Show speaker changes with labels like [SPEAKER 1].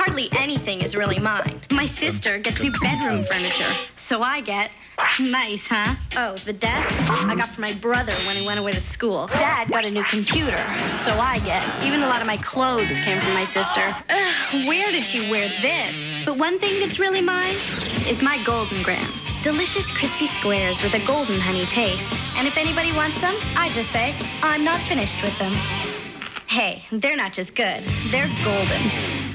[SPEAKER 1] Hardly anything is really mine. My sister gets new bedroom furniture, so I get... Nice, huh? Oh, the desk I got for my brother when he went away to school. Dad got a new computer, so I get... Even a lot of my clothes came from my sister. Ugh, where did she wear this? But one thing that's really mine is my Golden Grams. Delicious crispy squares with a golden honey taste. And if anybody wants them, I just say, I'm not finished with them. Hey, they're not just good, they're golden.